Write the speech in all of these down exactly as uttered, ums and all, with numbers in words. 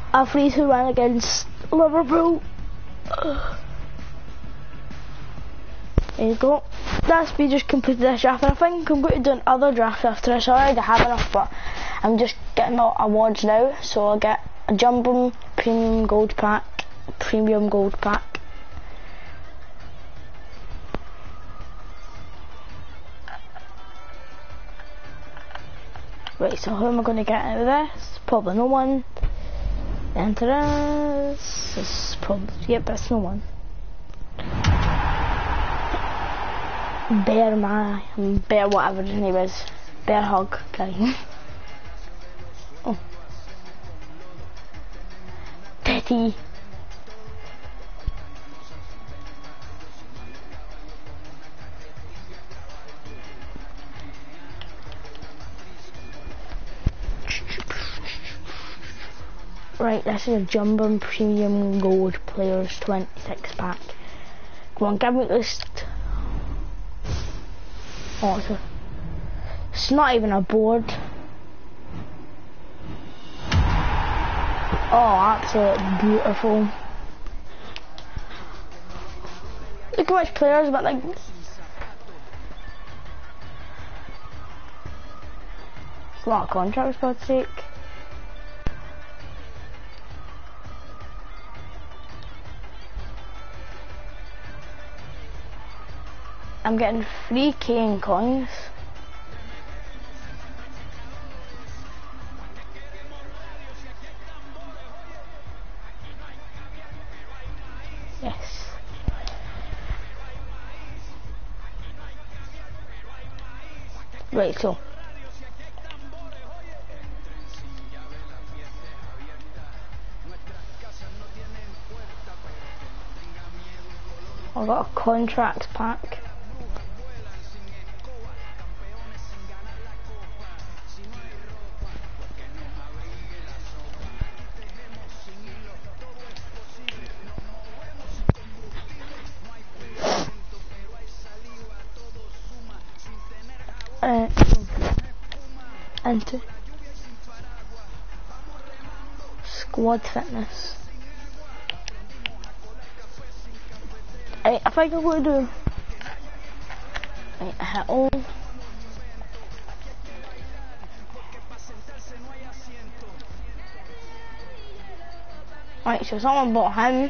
a three two win against Liverpool. There you go. That's me just completed this draft, and I think I'm going to do another draft after this. I already have enough, but I'm just getting my awards now, so I'll get a Jumbo Premium Gold Pack, Premium Gold Pack. Right, so who am I going to get out of this? Probably no one. Enter this. This is probably, yep, that's no one. Bear my, bear whatever his name is. Bear hug guy. Oh. Teddy. Right, this is a Jumbo Premium Gold Players twenty-six pack. Come on, give me this. Oh, it's, a, it's not even a board. Oh, absolutely beautiful. Look how much players, but like. It's a lot of contracts, for God's sake. I'm getting three K in coins. Yes. Right, so. I got a contract pack. Uh, enter squad fitness. Right, I think I'm going to do right, hit all. Right, so someone bought him.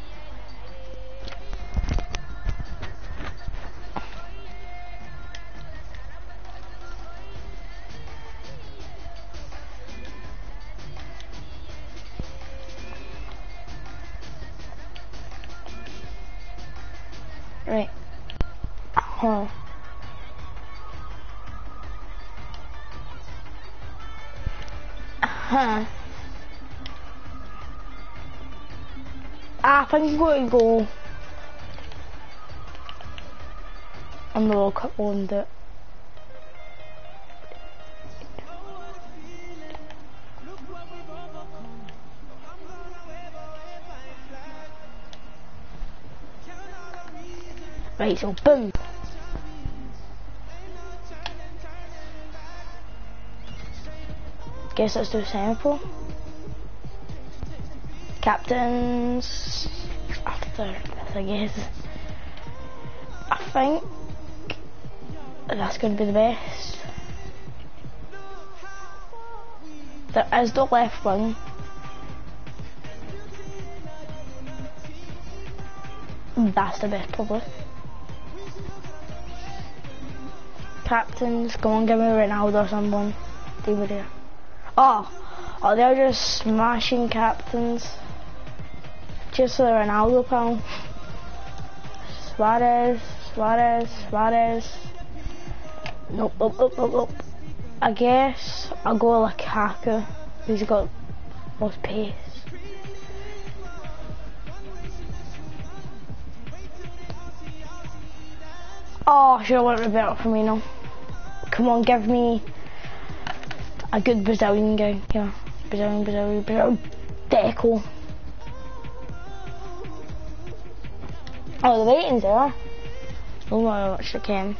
Right. Huh. Huh. I think I'm going to go on the World Cup one that. Right, so boom. Guess let's do sample. Captains after this, I guess. I think that's going to be the best. There is the left wing. That's the best, probably. Captains, go on, give me Ronaldo or someone. They were there. Oh, oh, they're just smashing captains. Just the Ronaldo pal. Suarez, Suarez, Suarez. Nope, nope, nope, nope, nope. I guess I'll go like Lukaku. He's got most pace. Oh, I should have went Roberto Firmino. Come on, give me a good Brazilian guy. Yeah, Brazilian, Brazilian, Brazilian. Deco. Oh, the ratings there. Oh my gosh, I can.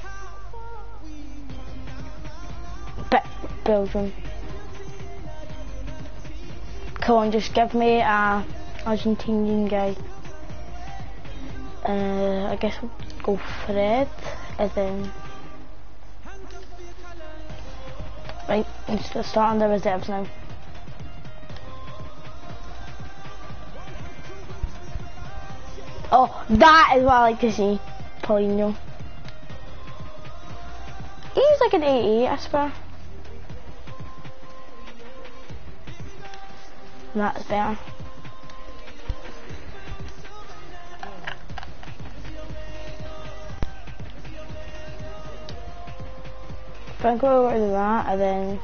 Be Belgium. Come on, just give me a Argentinian guy. Uh, I guess we'll go Fred, and then right, let's start on the reserves now. Oh, that is what I like to see, Paulinho. He's like an eighty-eight, I swear. That's better. I think we'll go to that and then.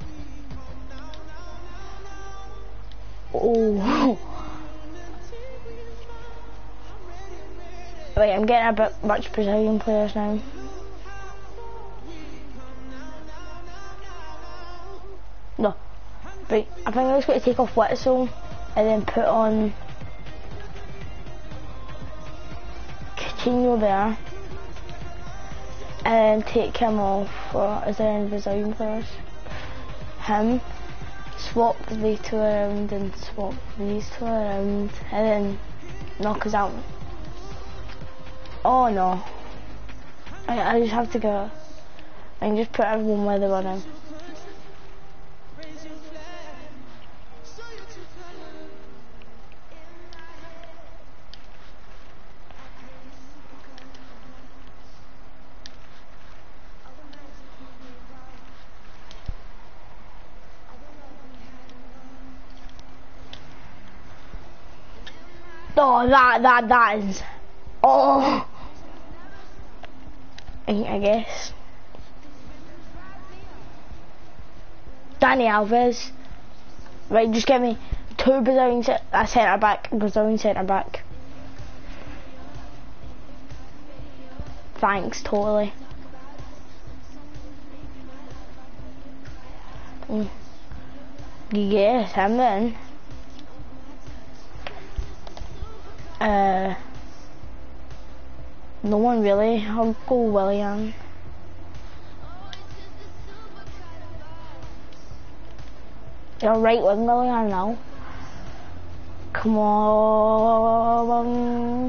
Oh. Wait, I'm getting a bit much Brazilian players now. No. Right, I think I'm just going to take off Witzel and then put on Coutinho there. And then take him off. Uh, is there any Brazilian players? Him. Swap these two around and swap these two around. And then knock us out. Oh no. I, I just have to go. I can just put everyone where they were now. Oh, that, that, that is. Oh. I, I guess. Dani Alves. Right, just get me two Brazilian uh, centre back, Brazilian centre back. Thanks, totally. Mm. Yes, him then. Uh, no one really. I'll go Willian. You're right with Willian now. Come on.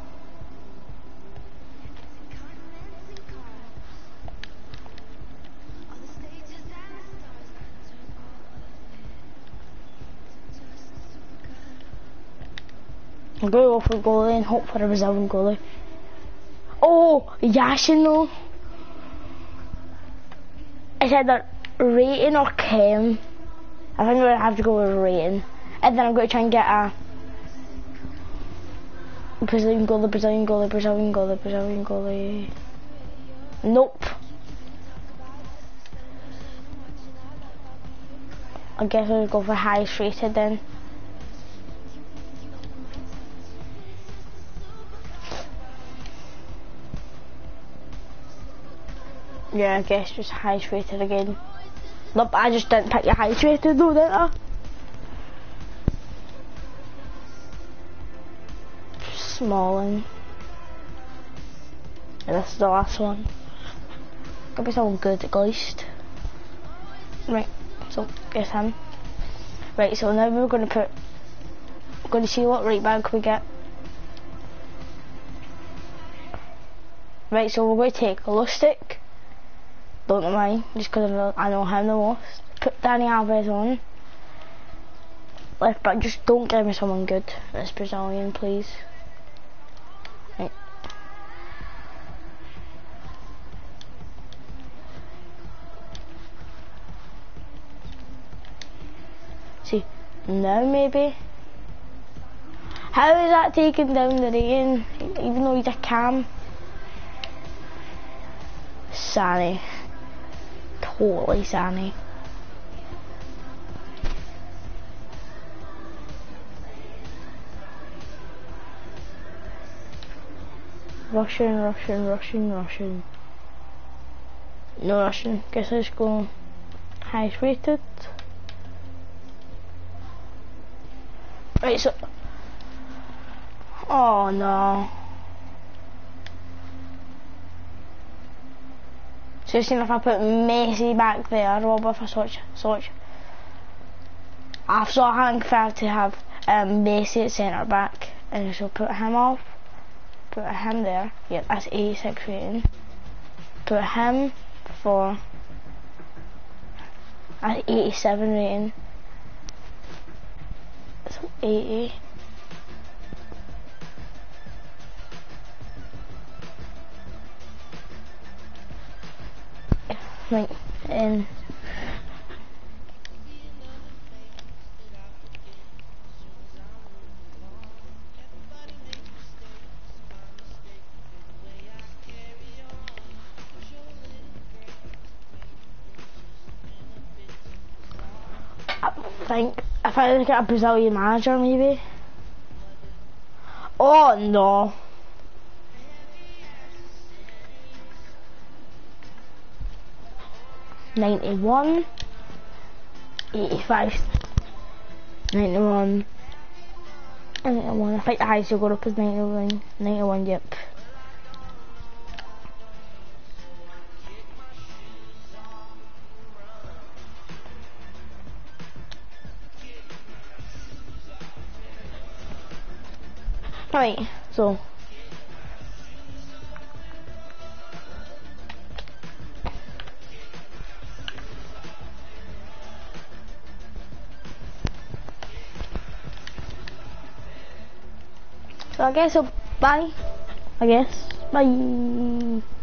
I'm going to go for a goalie and hope for a Brazilian goalie. Oh, Yashin though. I said that rating or chem. I think I'm going to have to go with rating. And then I'm going to try and get a Brazilian goalie, Brazilian goalie, Brazilian goalie, Brazilian goalie. Nope. I guess I'll go for highest rated then. Yeah, I guess just highest rated again. Nope, I just didn't pick your highest rated though, didn't I? Smalling. Yeah, this is the last one. Gotta be someone good at least. Right, so guess him. Right, so now we're gonna put we're gonna see what right back we get. Right, so we're gonna take Lustig. Don't know why, just because I know, I know him the most. Put Dani Alves on. Left back, just don't give me someone good. That's Brazilian, please. Right. See, now maybe. How is that taking down the rating, even though he's a cam? Sané. Totally Sané. Russian, Russian, Russian, Russian. No Russian. Guess let's go highest rated. Right, so. Oh no. So seeing if I put Messi back there, or if I switch, switch. I saw Hank fair to have um, Macy at centre back, and so put him off. Put him there. Yep, that's eighty-six rating. Put him for that's eighty-seven rating. So eighty. Right, and I think if I look at a Brazilian manager, maybe. Oh no. ninety-one, eighty-five, ninety-one, ninety-one. I think the highest you'll go up is ninety-one, ninety-one, yep. Right, so So I guess so bye. I guess. Bye.